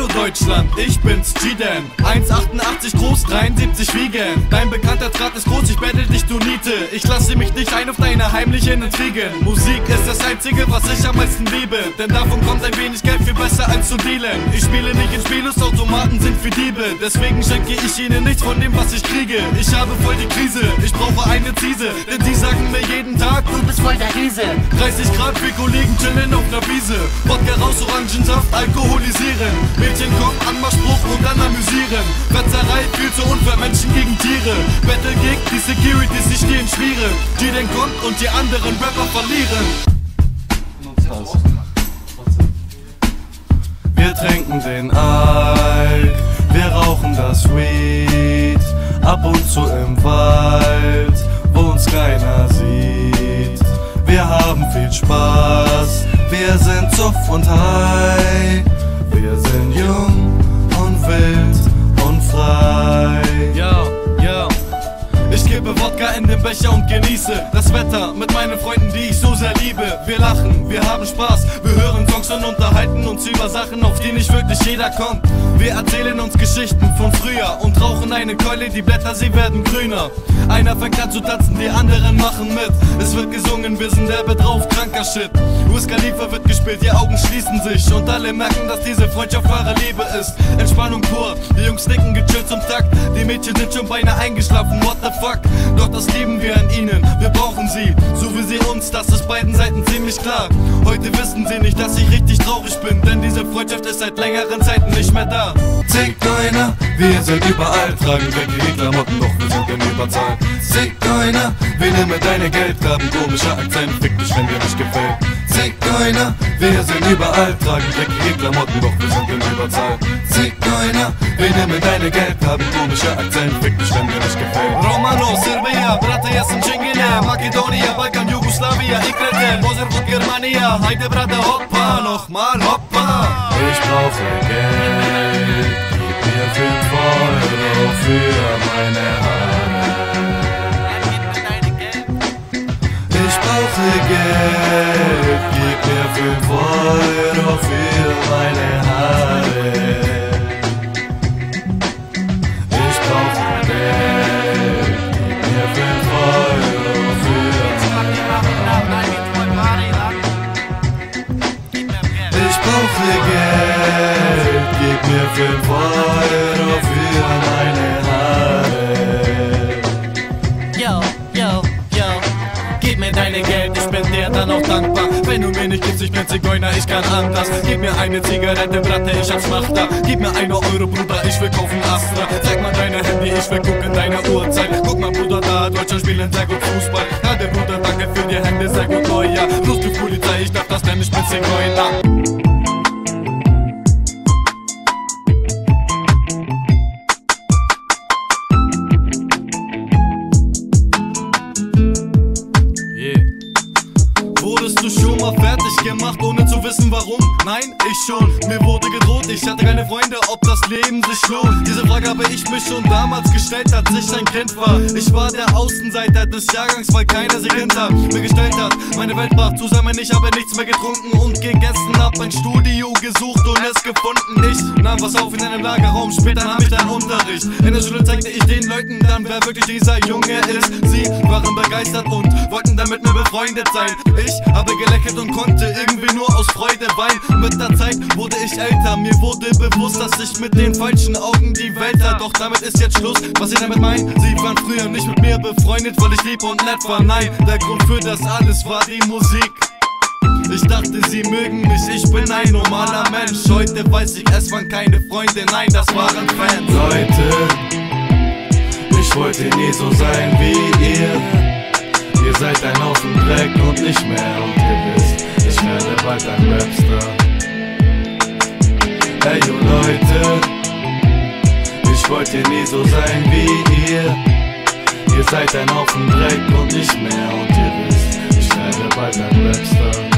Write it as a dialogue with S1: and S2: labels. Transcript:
S1: Hallo Deutschland, ich bin's, G-Dan. 1,88 groß, 73 wiegen. Dein bekannter Draht ist groß, ich bettel dich, du Niete. Ich lasse mich nicht ein auf deine heimlichen Intrigen. Musik ist das einzige, was ich am meisten liebe, denn davon kommt ein wenig Geld viel besser als zu dealen. Ich spiele nicht in Spielungsautomaten, sind für Diebe, deswegen schenke ich ihnen nichts von dem, was ich kriege. Ich habe voll die Krise, ich brauche eine Ziese, denn die sagen mir jeden Tag, du bist voll der Riese. 30 Grad, wir Kollegen chillen auf ner Wiese. Wodka raus, Orangensaft, alkoholisieren. Mädchen kommt, Anmachspruch und dann amüsieren. Fetzerei, viel zu unfair, Menschen gegen Tiere. Battle gegen die Securities, die stehen schwierig. G-Dan kommt und die anderen Rapper verlieren. Wir trinken den Alk, wir rauchen das Weed, ab und zu im Wald, wo uns keiner sieht. Wir haben viel Spaß, wir sind Suff und High, wir sind jung und wild und frei. Ja, ich gebe Wodka in den Becher und genieße das Wetter mit meinen Freunden, die ich so sehr liebe. Wir lachen, wir haben Spaß, wir hören Songs und unterhalten uns über Sachen, auf die nicht wirklich jeder kommt. Wir erzählen uns Geschichten von früher und rauchen eine Keule, die Blätter, sie werden grüner. Einer fängt an zu tanzen, die anderen machen mit. Es wird gesungen, wir sind derbe drauf, kranker Shit. Wiz Khalifa wird gespielt, die Augen schließen sich und alle merken, dass diese Freundschaft wahre Liebe ist. Entspannung pur, die Jungs nicken gechillt zum Takt. Die Mädchen sind schon beinahe eingeschlafen, what the fuck. Doch das lieben wir an ihnen, wir brauchen sie, so wie sie uns, das ist beiden Seiten ziemlich klar. Heute wissen sie nicht, dass ich richtig traurig bin, denn diese Freundschaft ist seit längeren Zeiten nicht mehr da. Zigeuner, wir sind überall, tragen dreckige Klamotten, doch wir sind in Überzahl. Zigeuner, wir nehmen deine Geldgaben, komischer Akzent, fick dich, wenn dir nicht gefällt. Zigeuner, wir sind überall, tragen dreckige Klamotten, doch wir sind in Überzahl. Zigeuner, wir nehmen deine Geldgaben, komischer Akzent, fick dich, wenn dir nicht gefällt. Romano, Serbia, brate, ja sam Čingine, Makedonia, Balkan, Jugoslavia, Ikrete, Bozervod, Germania, heide brate, hoppa, nochmal hoppa. Ich brauche Geld, gib mir 5 Euro für meine Haare. Ich brauche Geld, gib mir 5 Euro für meine Haare. Ich brauche Geld, gib mir 5 Euro für meine Haare. Ich brauche Geld, gib mir 5 Euro für meine Haare. Yo, gib mir deine Geld, ich bin dir dann auch dankbar. Wenn du mir nicht gibst, ich bin Zigeuner, ich kann anders. Gib mir eine Zigarette, Bratte, ich hab's Macht da. Gib mir 1 Euro, Bruder, ich will kaufen Astra. Zeig mal deine Handy, ich will gucken deine Uhrzeit. Guck mal, Bruder, da, Deutschland spielen sehr gut Fußball. Gerade, Bruder, danke für die Hände, sehr gut Neujahr. Bloß die Polizei, ich darf das nennen, ich bin Zigeuner. Wurdest du schon mal fertig gemacht, ohne zu wissen warum? Nein, ich schon, mir wurde gedroht, ich hatte keine Freunde, ob das Leben sich lohnt. Diese Frage habe ich mich schon damals gestellt, als ich ein Kind war. Ich war der Außenseiter des Jahrgangs, weil keiner sich hinter mir gestellt hat. Meine Welt brach zusammen, ich habe nichts mehr getrunken und gegessen, hab ein Studio gesucht und es gefunden. Ich nahm was auf in einem Lagerraum, später nahm ich dann Unterricht. In der Schule zeigte ich den Leuten dann, wer wirklich dieser Junge ist. Sie waren begeistert und wollten dann mit mir befreundet sein. Ich habe gelächelt und konnte irgendwie nur aus Freude weinen. Mit der Zeit wurde ich älter, mir wurde bewusst, dass ich mit den falschen Augen die Welt sah. Doch damit ist jetzt Schluss, was ich damit meine? Sie waren früher nicht mit mir befreundet, weil ich lieb und nett war. Nein, der Grund für das alles war die Musik. Ich dachte, sie mögen mich, ich bin ein normaler Mensch. Heute weiß ich, es waren keine Freunde, nein, das waren Fans. Leute, ich wollte nie so sein wie ihr. Ihr seid ein Haufen Dreck und nicht mehr, und ihr wisst, ich werde bald ein Rapstar. Hey yo Leute, ich wollte nie so sein wie ihr. Ihr seid ein Haufen Dreck und nicht mehr, und ihr wisst, ich werde bald ein Rapstar.